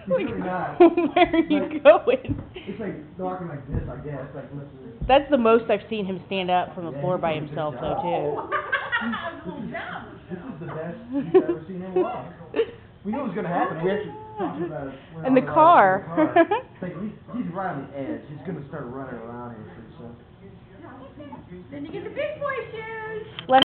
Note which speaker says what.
Speaker 1: Like,
Speaker 2: really not.
Speaker 1: where are you
Speaker 2: Like-
Speaker 1: going?
Speaker 2: It's like walking like this, I guess, like listen.
Speaker 1: That's the most I've seen him stand up from the
Speaker 2: Yeah,
Speaker 1: floor
Speaker 2: he's
Speaker 1: by
Speaker 2: doing a good
Speaker 1: himself,
Speaker 2: job.
Speaker 1: though, too.
Speaker 2: This is the best you've ever seen him walk. We knew it was gonna happen. We actually talked about it. when
Speaker 1: In the
Speaker 2: I was
Speaker 1: car.
Speaker 2: in the car. It's like he's right on the edge. He's gonna start running around here pretty soon.
Speaker 3: Then you get the big boy shoes.